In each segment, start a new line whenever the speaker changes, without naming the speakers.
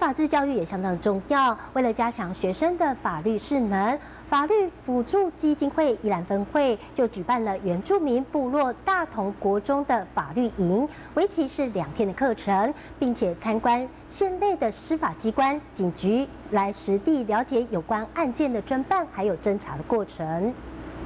法治教育也相当重要。为了加强学生的法律识能，法律辅助基金会宜兰分会就举办了原住民部落大同国中的法律营，为期是2天的课程，并且参观县内的司法机关、警局，来实地了解有关案件的侦办还有侦查的过程。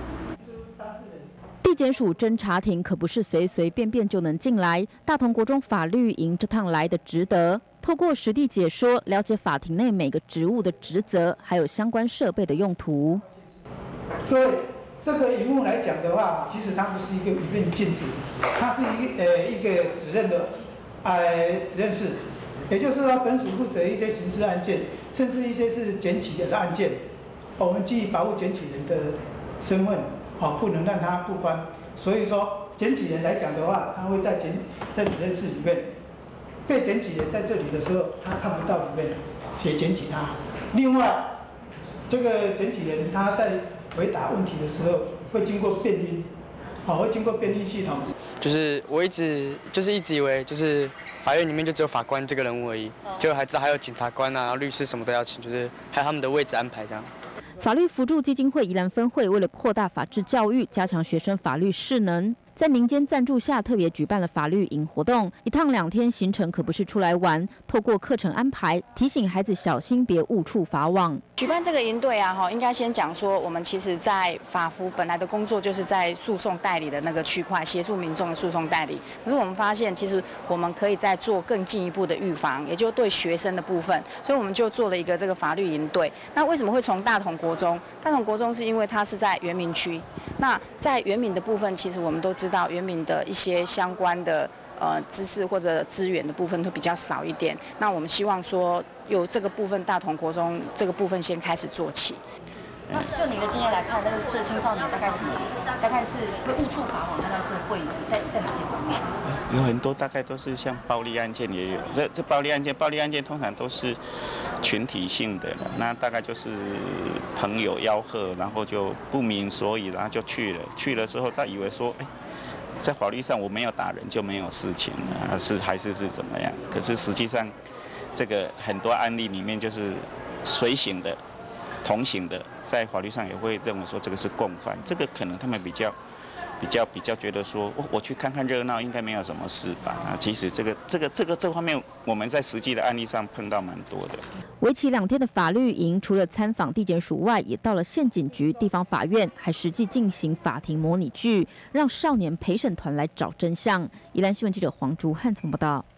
地检署侦查庭可不是随随便便就能进来。大同国中法律营这趟来的值得，透过实地解说，了解法庭内每个职务的职责，还有相关设备的用途。
所以这个营目来讲的话，其实它不是一份禁止，它是一个指认的指认室，也就是说本署负责一些刑事案件，甚至一些是检举人的案件，我们基于保护检举人的身份。 不能让他不翻，所以说检举人来讲的话，他会在指认室里面，被检举人在这里的时候，他看不到里面谁检举他。另外，这个检举人他在回答问题的时候，会经过辩音，会经过辩音系统。
就是我一直以为就是法院里面就只有法官这个人物而已，结果还知道还有检察官啊，然后律师什么都要请，就是还有他们的位置安排这样。
法律辅助基金会宜兰分会为了扩大法治教育，加强学生法律识能，在民间赞助下，特别举办了法律营活动。1趟2天行程可不是出来玩，透过课程安排，提醒孩子小心别误触法网。
举办这个营队啊，应该先讲说，我们其实在法服本来的工作就是在诉讼代理的那个区块，协助民众的诉讼代理。可是我们发现，其实我们可以再做更进一步的预防，也就对学生的部分，所以我们就做了一个这个法律营队。那为什么会从大同国中？大同国中是因为它是在原民区。那在原民的部分，其实我们都知道原民的一些相关的知识或者资源的部分会比较少一点。那我们希望说，由这个部分大同国中这个部分先开始做起。
那就你的经验来看，这青少年大概是会误触法网，大概是会在哪些方面？
有很多，大概都是像暴力案件也有。这暴力案件通常都是群体性的，那大概就是朋友吆喝，然后就不明所以，然后就去了。去了之后，他以为说，在法律上我没有打人就没有事情了，还是怎么样？可是实际上，这个很多案例里面就是随行的、同行的，在法律上也会认为说这个是共犯，这个可能他们比较觉得说，我去看看热闹，应该没有什么事吧？其实这方面，我们在实际的案例上碰到蛮多的。
为期2天的法律营，除了参访地检署外，也到了县警局、地方法院，还实际进行法庭模拟剧，让少年陪审团来找真相。宜兰新闻记者黄竹汉从报道。